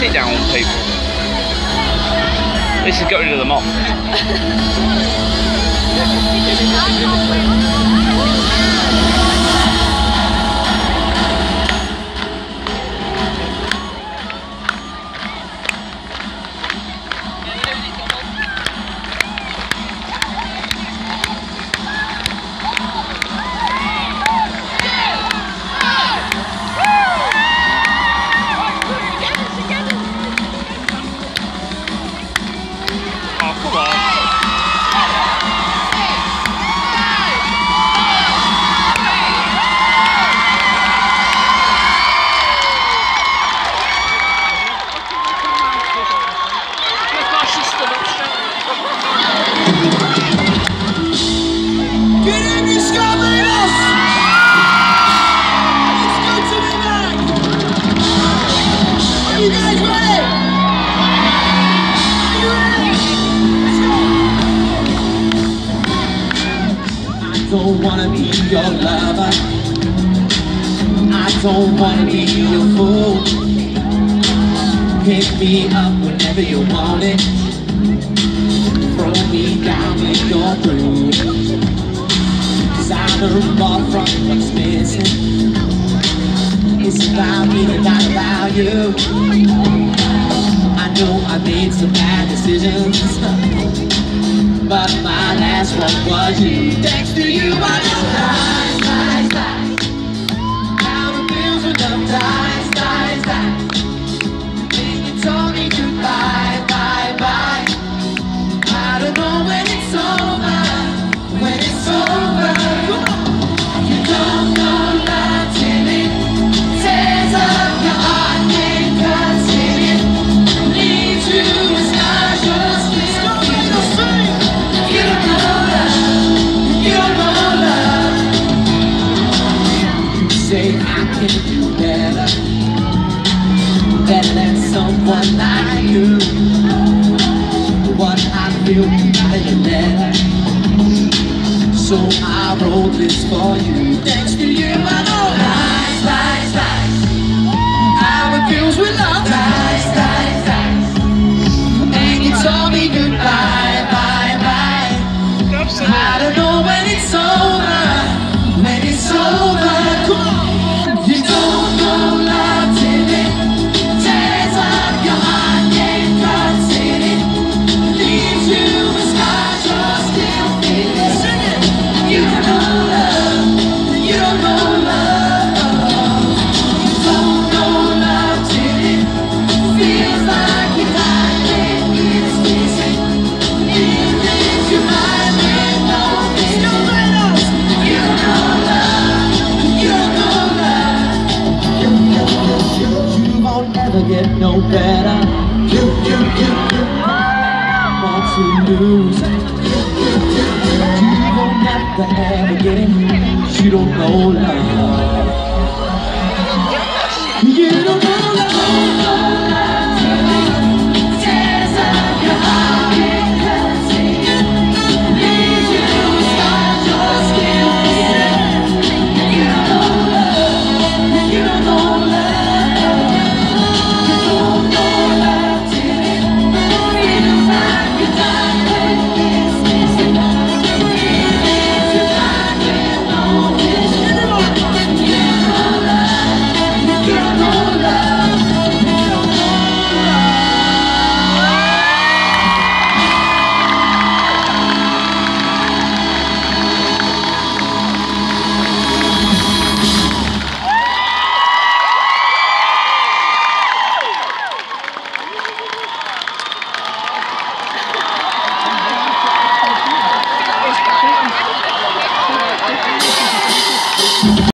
sit down, people. This has got rid of them off. Don't wanna be your lover, I don't wanna be your fool. Pick me up whenever you want it, throw me down when you're through. 'Cause I'm the remote from what's missing. It's about me and not about you. I know I made some bad decisions, but my last one was you. Thanks to you, I know lies, lies, lies. How it feels when love dies, dies, dies. Then you told me goodbye, bye, bye. I don't know when it's over, when it's over. You don't know love till it tears up your heart and cuts in it, leaves you with scars you're still feeling. You don't know love, you don't know love. You say I can do better than someone like you. What I feel in the letter, so I wrote this for you. Thanks to you, I know lies, lies, lies. How it feels when love dies, dies, dies. And you told me goodbye, bye, bye. I don't know when it's over, when it's over. Come on. You don't know love till it tears up your heart and cuts in it, leaves you with scars you're still feeling. Sing it. You don't know love, you don't know love. You don't know love till it feels like you're dying and it's missing. It leaves you mind with nothing. You don't know love, you don't know love. You won't ever get no better. You want to lose. You won't never ever get it. You don't know love.